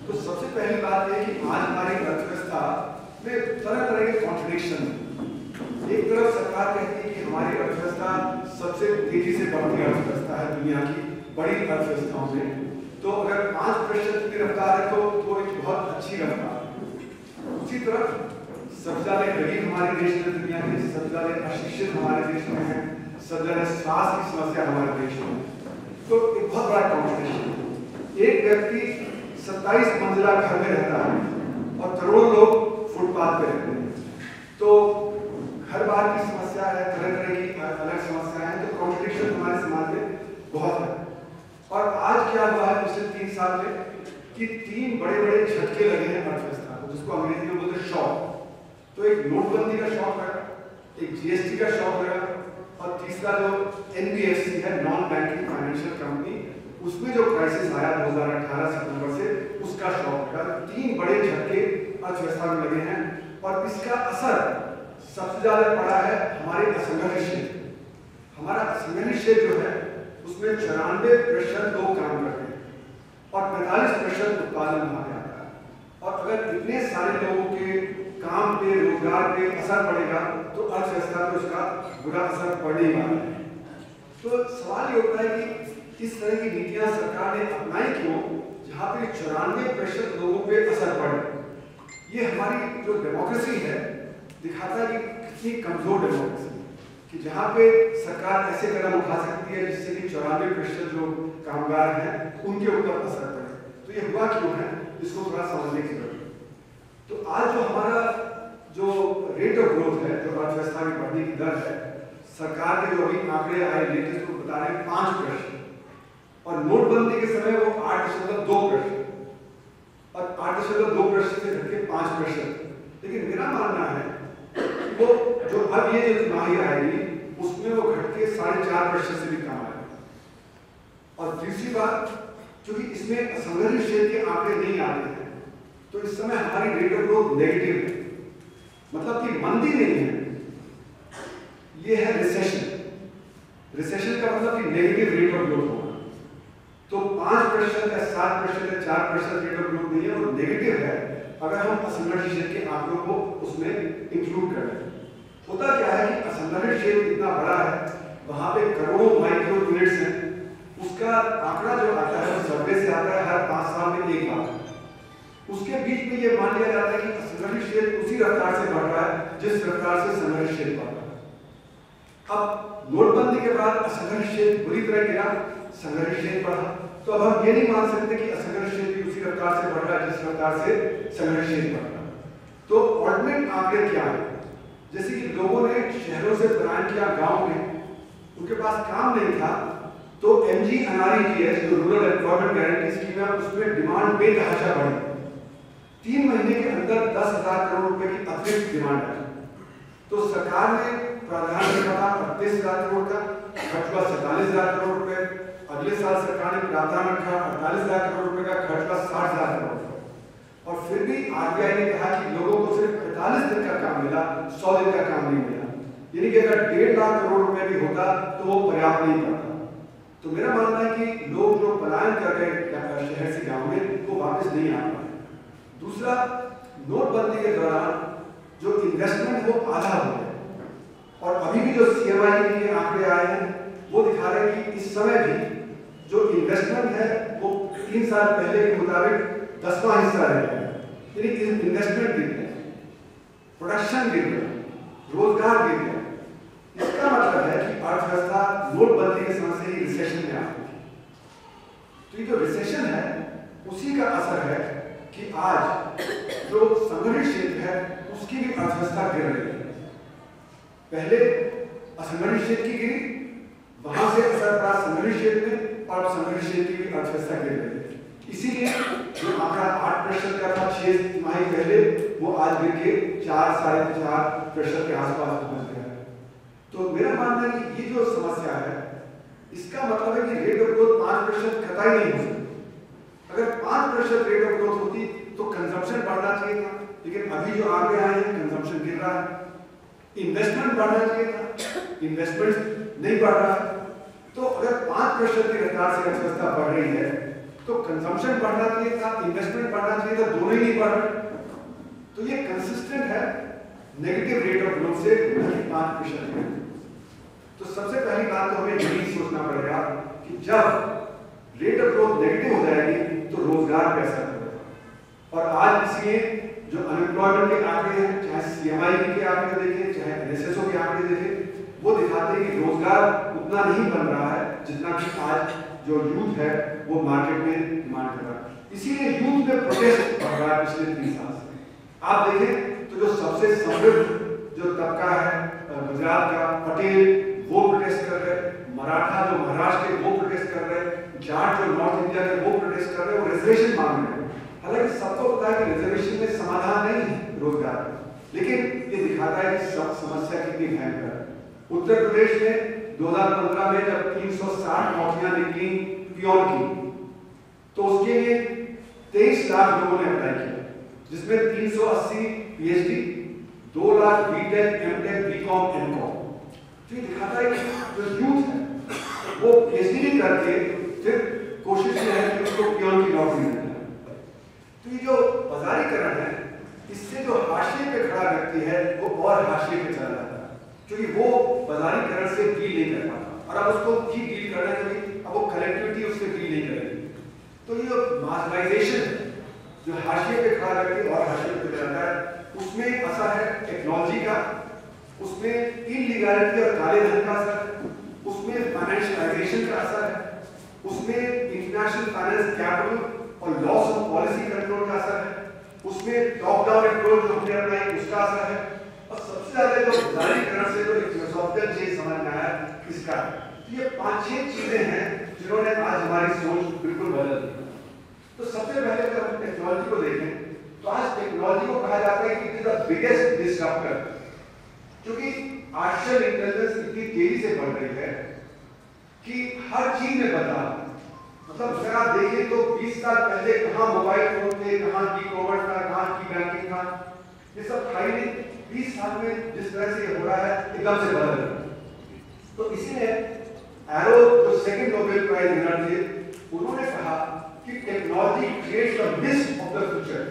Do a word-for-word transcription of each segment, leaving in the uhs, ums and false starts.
तो सबसे पहली बात यह कि आज हमारी अर्थव्यवस्था में तरह तरह के कॉन्ट्रडिक्शन है। एक तरफ सरकार कहती है कि हमारी अर्थव्यवस्था सबसे तेजी से बढ़ती अर्थव्यवस्था है दुनिया की बड़ी अर्थव्यवस्थाओं में, तो अगर पाँच प्रतिशत की रफ्तार है तो वो एक बहुत अच्छी रफ्तार है। उसी तरफ सबसे ज्यादा गरीब हमारे देश में दुनिया में, सबसे ज्यादा अशिक्षित हमारे देश में है, सबसे ज्यादा स्वास्थ्य की समस्या हमारे देश में, तो एक बहुत बड़ा कॉन्ट्रडिक्शन। एक व्यक्ति सत्ताईस मंजिला घर में रहता है और करोड़ों लोग फुटपाथ पे रहते हैं, तो घर बार की समस्या है, तरह तरह की अलग समस्याएं हैं, तो कॉन्ट्रडिक्शन हमारे समाज में बहुत है। और आज क्या हुआ है पिछले तीन साल में कि तीन बड़े बड़े झटके लगे हैं अर्थव्यवस्था को, जिसको अंग्रेजी में बोलते हैं शॉक। तो एक नोटबंदी का शॉक लगा, एक जीएसटी का शॉक लगा, और तीसरा जो एनबीएफसी है, नॉन बैंकिंग फाइनेंशियल कंपनी, उसमें जो क्राइसिस आया दो हज़ार अठारह सितंबर से, उसका शॉक लगा। तीन बड़े झटके अर्थव्यवस्था में लगे हैं और इसका असर सबसे ज्यादा पड़ा है हमारे असंगठित क्षेत्र। हमारा असंगठित क्षेत्र जो है उसमें चौरानवे प्रतिशत लोग काम करते हैं और पैंतालीस प्रतिशत उत्पादन वहां पे आता है। और अगर इतने सारे लोगों के काम पे, रोजगार पे असर पड़ेगा तो अर्थव्यवस्था पे उसका बुरा असर पड़ने वाला है। तो सवाल ये होता है कि इस तरह की नीतियां सरकार ने अपनाई क्यों जहां पे चौरानवे प्रतिशत लोगों पे असर पड़े। ये हमारी जो डेमोक्रेसी है दिखाता है कि कितनी कमजोर डेमोक्रेसी, कि जहां पे सरकार ऐसे कदम उठा सकती है जिससे कि चौरानवे प्रतिशत जो कामगार हैं उनके ऊपर असर पड़े। तो ये हुआ क्यों है, इसको थोड़ा समझने की जरूरत है। तो आज जो हमारा जो रेट ऑफ ग्रोथ है, जो अर्थव्यवस्था में बढ़ने की दर है, सरकार के जो अभी आंकड़े आए लेटेस्ट वो बता रहे हैं पांच प्रतिशत, और नोटबंदी के समय वो आठ दशमलव दो प्रतिशत और आठ दशमलव दो प्रतिशत से घटके पांच प्रतिशत। लेकिन मेरा मानना है वो जो अब ये जो तिमाही आएगी उसमें वो घटके साढ़े चार प्रतिशत से भी कम आएगा। और दूसरी बात, क्योंकि इसमें असंगठित क्षेत्र के आंकड़े नहीं आते हैं, तो इस समय हमारी रेट ऑफ ग्रोथ नेगेटिव है, मतलब कि मंदी नहीं है, ये है रिसेशन। रिसेशन का मतलब कि नेगेटिव रेट ऑफ ग्रोथ होगा। तो पांच प्रतिशत या सात प्रतिशत या चार प्रतिशत रेट ऑफ ग्रोथ नहीं है, वो नेगेटिव है अगर हम असंगठित क्षेत्र के आंकड़ों को उसमें इंक्लूड करें। होता क्या है कि असंगठित क्षेत्र इतना बड़ा है, वहां पे करोड़ों माइक्रो यूनिट्स हैं, उसका आंकड़ा जो आता है वो सर्वे से आता है हर पांच साल में एक बार। उसके बीच में ये मान लिया जाता है कि असंगठित क्षेत्र उसी रफ्तार से बढ़ रहा है जिस रफ्तार से संगठित क्षेत्र बढ़ रहा है। अब नोटबंदी के बाद असंगठित क्षेत्र बुरी तरह गिरा, संगठित क्षेत्र बढ़ा, तो अब हम ये नहीं मान सकते कि असंगठित क्षेत्र उसी रफ्तार से बढ़ रहा है जिस रफ्तार से संगठित क्षेत्र बढ़ रहा है। तो ऑल्टरनेट आंकड़े क्या है, जैसे कि लोगों ने शहरों से पलायन किया गांव में, उनके पास काम नहीं था, तो एमजी एनआरईजीएस जो रूरल एम्प्लॉयमेंट गारंटी स्कीम है उसमें डिमांड बेतहाशा बढ़ी। तीन महीने के अंदर दस हजार करोड़ रुपए की अतिरिक्त डिमांड है। तो सरकार ने प्रावधान रखा था अड़तीस हजार करोड़ का, खर्च हुआ सैतालीस हजार करोड़ रुपए। अगले साल सरकार ने प्रावधान रखा अड़तालीस हजार करोड़ रुपए का, खर्च हुआ साठ हजार करोड़ रुपए। और फिर भी आरबीआई ने कहा कि लोगों को सिर्फ पैंतालीस दिन का काम मिला, सौ दिन का काम नहीं मिला। यानी कि अगर डेढ़ लाख करोड़ रुपए भी होता तो वो पर्याप्त नहीं पड़ता। तो मेरा मानना है कि लोग जो पलायन कर रहे शहर से गांव में वो वापस नहीं आ पाए। दूसरा, नोटबंदी के दौरान जो इन्वेस्टमेंट वो आधा हो गया, और अभी भी जो सीएमआई के आंकड़े आए हैं वो दिखा रहे हैं कि इस समय भी जो इन्वेस्टमेंट है वो तीन साल पहले के मुताबिक दसवां हिस्सा रह गया। यानी इन्वेस्टमेंट गिर गया, प्रोडक्शन गिर गया, रोजगार गिर गया। इसका मतलब है कि अर्थव्यवस्था नोटबंदी के समय से ही रिसेशन में आ गई। तो ये जो रिसेशन है उसी का असर है कि आज जो संगठित क्षेत्र है उसकी भी अर्थव्यवस्था गिर रही है। पहले असंगठित क्षेत्र की गिरी, वहां से असर पड़ा संगठित क्षेत्र में, और संगठित क्षेत्र की भी अर्थव्यवस्था गिर रही है। इसीलिए जो आंकड़ा आठ प्रतिशत का था छह तिमाही पहले, वो आज गिर के चार साढ़े चार प्रतिशत के आसपास पहुंच गया है। तो मेरा मानना है कि ये जो समस्या है इसका मतलब है कि रेट ऑफ ग्रोथ पांच प्रतिशत कतई नहीं हो सकती। अगर पांच प्रतिशत रेट ऑफ ग्रोथ होती तो कंजम्पशन बढ़ना चाहिए था, लेकिन अभी जो आंकड़े आए हैं कंजम्पशन गिर रहा है। इन्वेस्टमेंट बढ़ना चाहिए था, इन्वेस्टमेंट नहीं बढ़ रहा है। तो अगर पांच प्रतिशत की रफ्तार से अर्थव्यवस्था बढ़ रही है तो कंजम्पशन बढ़ना चाहिए था, इन्वेस्टमेंट बढ़ना चाहिए था, दोनों ही नहीं बढ़ रहे। तो ये कंसिस्टेंट है नेगेटिव रेट ऑफ ग्रोथ से पांच प्रतिशत है। तो सबसे पहली बात तो हमें यही सोचना पड़ेगा कि जब रेट ऑफ ग्रोथ नेगेटिव हो जाएगी तो रोजगार पे असर पड़ेगा। और आज इसलिए जो अनएम्प्लॉयमेंट के आंकड़े हैं, चाहे सीएमआई के आंकड़े देखें, चाहे एनएसएसओ के आंकड़े देखें, वो दिखाते हैं कि रोजगार उतना नहीं बन रहा है जितना कि आज जो यूथ है वो मार्केट में डिमांड कर रहा है। इसीलिए यूथ में प्रोटेस्ट बढ़ रहा है पिछले तीन साल से। आप देखें तो जो सबसे समृद्ध जो तबका है गुजरात का, पटेल, वो प्रोटेस्ट कर रहे हैं, मराठा जो महाराष्ट्र के वो प्रोटेस्ट कर रहे हैं, जाट जो नॉर्थ इंडिया के वो प्रोटेस्ट कर रहे हैं, वो रिजर्वेशन मांग रहे हैं। हालांकि सबको पता है कि रिजर्वेशन में समाधान नहीं है रोजगार, लेकिन ये दिखाता है कि सब समस्या कितनी भयंकर है। उत्तर प्रदेश में दो हज़ार पंद्रह में जब तीन सौ साठ नौकरियां निकली पियोन की, तो उसके लिए तेईस लाख लोगों ने अप्लाई किया, जिसमें तीन सौ अस्सी पीएचडी, दो lakh BTech, MTech, BCom, MCom. तो ये दिखाता है कि जो यूथ है वो पीएचडी करके फिर कोशिश ये है कि उसको पियोन की नौकरी मिल जाए। तो ये जो बाजारीकरण है, इससे जो हाशिए पे खड़ा व्यक्ति है वो और हाशिए पे चला जाता है, क्योंकि वो बाजारीकरण से डील नहीं कर पाता। और अब उसको भी डील करना है, क्योंकि अब वो कलेक्टिविटी उससे डील नहीं करेगी। तो ये मार्जिनाइजेशन है, जो हाशिए पे खड़ा व्यक्ति और हाशिए पे चला जाता है, उसमें असर है टेक्नोलॉजी का, उसमें इलीगैलिटी और काले धन का असर, उसमें फाइनेंशियलाइजेशन का असर है, उसमें इंटरनेशनल फाइनेंस कैपिटल और लॉस ऑफ पॉलिसी कंट्रोल का असर है, उसमें टॉप डाउन अप्रोच जो हमने अपनाई उसका असर है, और सबसे ज्यादा जो बाजारीकरण से जो एक फिलोसॉफिकल चेंज समझ में आया किसका। तो ये पांच छह चीजें हैं जिन्होंने आज हमारी सोच बिल्कुल बदल दी। तो सबसे पहले अगर हम टेक्नोलॉजी को देखें तो आज टेक्नोलॉजी को कहा जाता है कि it is the biggest disruptor, क्योंकि आर्टिफिशियल इंटेलिजेंस इतनी तेजी से बढ़ रही है कि हर चीज में बदलाव। मतलब अगर आप देखें तो बीस साल पहले कहां मोबाइल फोन थे, कहां ई कॉमर्स था, कहां ई बैंकिंग था, ये सब था ही नहीं। बीस साल में जिस तरह से हो रहा है एकदम से बदल रहा है। तो इसीलिए एरो जो सेकंड नोबेल प्राइज विनर थे, उन्होंने कहा कि technology creates the mist of the future.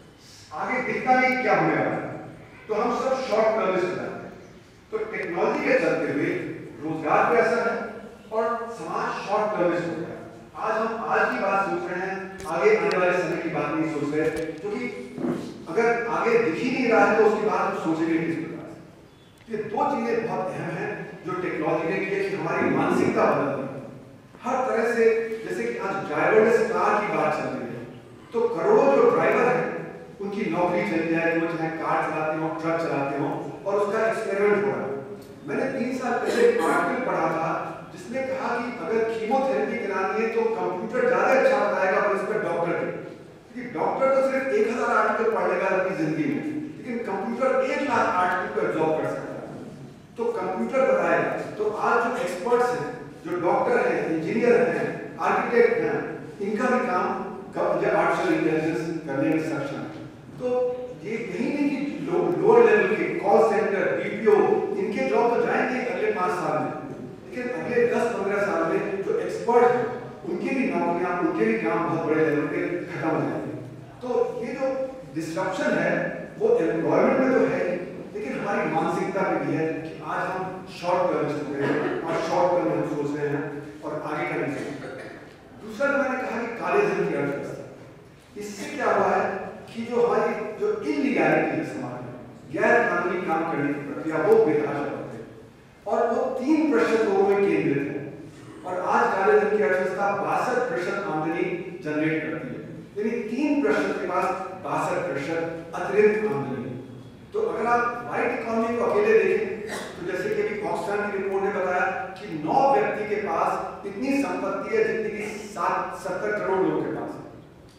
आगे दिखता नहीं क्या होने वाला है, तो हम सब शॉर्ट टर्मिस्ट हो जाते हैं। तो टेक्नोलॉजी के चलते हुए रोजगार पे असर है और समाज शॉर्ट टर्मिस्ट हो गया। आज हम आज की बात सोच रहे हैं, आगे आने वाले समय की बात नहीं सोच रहे, क्योंकि अगर आगे दिख ही नहीं रहा है तो उसकी बात हम सोचेंगे किस प्रकार से। ये दो चीजें बहुत अहम हैं जो टेक्नोलॉजी ने की है कि हमारी मानसिकता बदल रही है हर तरह से। जैसे कि आज ड्राइवरलेस कार की बात चल रही है, तो करोड़ों जो ड्राइवर हैं उनकी नौकरी चली जाएगी, वो चाहे कार चलाते हो, ट्रक चलाते हो, और उसका एक्सपेरिमेंट हो रहा है। मैंने तीन साल पहले एक आर्टिकल पढ़ा था जिसने कहा कि अगर कीमोथेरेपी करानी है तो कंप्यूटर ज्यादा अच्छा बताएगा और इस पर डॉक्टर के, क्योंकि डॉक्टर तो सिर्फ एक हजार आर्टिकल पढ़ लेगा अपनी जिंदगी में, लेकिन कंप्यूटर एक लाख आर्टिकल को एब्जॉर्ब कर सकता है, तो कंप्यूटर बताएगा। तो आज जो एक्सपर्ट्स हैं, जो डॉक्टर हैं, इंजीनियर हैं, आर्किटेक्ट हैं, इनका भी काम आर्टिफिशियल इंटेलिजेंस करने में सक्षम है। तो ये यही नहीं कि लो, लोअर लेवल के कॉल सेंटर, बीपीओ, इनके जॉब तो जाएंगे अगले पांच साल में, लेकिन अगले दस पंद्रह साल में जो एक्सपर्ट हैं उनकी भी नौकरियां, उनके भी काम बहुत बड़े लेवल पे खत्म हो जाएंगे। तो ये जो डिस्ट्रप्शन है वो एम्प्लॉयमेंट में तो है, लेकिन हमारी मानसिकता में भी है कि आज हम शॉर्ट टर्मिस्ट हो गए हैं और शॉर्ट टर्म में हम सोच रहे हैं और आगे का नहीं सोच रहे। दूसरा मैंने कहा कि काले धन की अर्थव्यवस्था, इससे क्या हुआ है कि जो हमारी जो इलीगैलिटी है समाज में, गैर कानूनी काम करने की प्रक्रिया, वो बेतहाशा बढ़ती है और वो तीन प्रतिशत लोगों में केंद्रित है। और आज काले धन की अर्थव्यवस्था बासठ प्रतिशत आमदनी जनरेट करती है, यानी तीन प्रतिशत के पास बासठ प्रतिशत अतिरिक्त आमदनी है। तो अगर आप वाइट इकोनॉमी को अकेले देखें तो जैसे कि अभी ऑक्सफैम की रिपोर्ट ने बताया कि नौ व्यक्ति के पास इतनी संपत्ति है जितनी कि सात सत्तर करोड़ लोगों के पास है,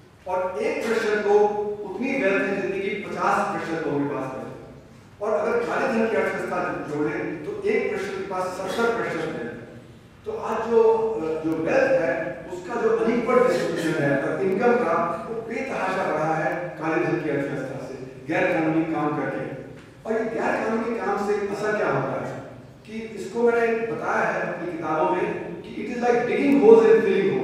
और एक प्रतिशत को उतनी वेल्थ है जितनी कि पचास प्रतिशत लोगों के पास है। और अगर काले धन की अर्थव्यवस्था जोड़ें तो एक प्रतिशत के पास सत्तर प्रतिशत है। तो आज जो जो वेल्थ है उसका जो अनइक्वल डिस्ट्रीब्यूशन है और इनकम का, वो बेतहाशा बढ़ा है काले धन की अर्थव्यवस्था से, गैर कानूनी काम करके। और ये गैर कानूनी काम से असर क्या होता है कि इसको मैंने बताया है अपनी किताबों में कि it is like digging holes and filling holes.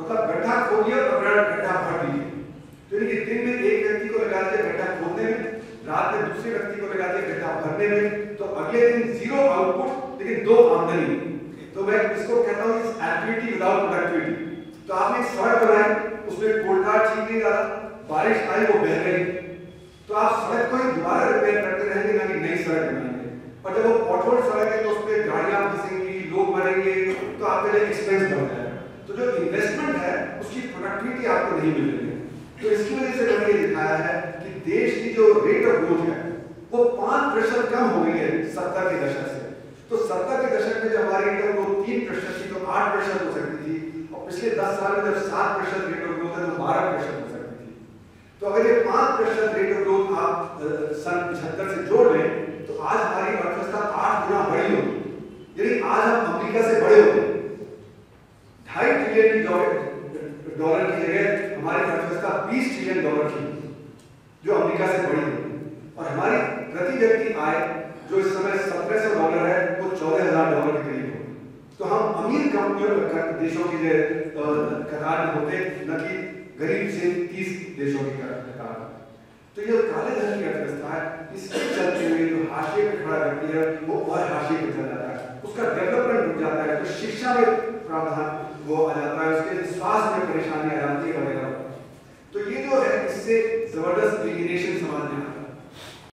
मतलब गड्ढा खोदिए और गड्ढा भर दीजिए। तो यानी कि दिन में एक व्यक्ति को लगा दिया गड्ढा खोदने में, रात में दूसरे व्यक्ति को लगा दिया गड्ढा भरने में, तो अगले दिन जीरो आउटपुट लेकिन दो आमदनी। तो मैं इसको कहता हूँ एक्टिविटी विदाउट प्रोडक्टिविटी। तो आपने एक सड़क बनाई, उसमें कोल्ड ठीक नहीं डाला, बारिश आई वो बह गई, तो आप सड़क को ही दोबारा रिपेयर करते रहेंगे ना कि नई सड़क बनाएंगे। पर जब वो पॉटहोल सड़क है तो उस पर गाड़ियां फंसेंगी, लोग मरेंगे, तो आपके लिए एक्सपेंस बढ़ जाएगा। तो जो इन्वेस्टमेंट है उसकी प्रोडक्टिविटी आपको नहीं मिल रही है। तो इसकी वजह से मैंने ये दिखाया है कि देश की जो रेट ऑफ ग्रोथ है वो पांच प्रतिशत कम हो गई है सत्तर के दशक से। तो सत्तर के दशक में जब हमारी रेट ऑफ ग्रोथ तीन प्रतिशत थी तो आठ प्रतिशत हो सकती थी, और पिछले दस साल में जब सात प्रतिशत रेट ऑफ ग्रोथ है तो बारह प्रतिशत हो सकती थी। तो अगर ये पांच प्रतिशत रेट ऑफ ग्रोथ आप सन पचहत्तर से जोड़ लें तो आज हमारी अर्थव्यवस्था आठ गुना बड़ी होगी। यानी आज हम अमेरिका से बड़े होते, ढाई ट्रिलियन डॉलर की जगह हमारी अर्थव्यवस्था बीस ट्रिलियन डॉलर की जो अमेरिका से बड़ी होगी। और हमारी प्रति व्यक्ति आय जो इस समय सत्रह सौ डॉलर है वो चौदह हजार डॉलर के करीब होगी। तो हम अमीर कंपनियों देशों की कतार में होते, न कि गरीब से तीस देशों की कतार। तो ये काले धन की अर्थव्यवस्था है, इसके चलते हुए जो हाशिए पे खड़ा व्यक्ति है वो और हाशिए पे चला जाता है, उसका डेवलपमेंट रुक जाता है, तो शिक्षा में प्रावधान वो आ जाता है, उसके स्वास्थ्य में परेशानी आ जाती है वगैरह। तो ये जो है इससे जबरदस्त एलियनेशन समाज में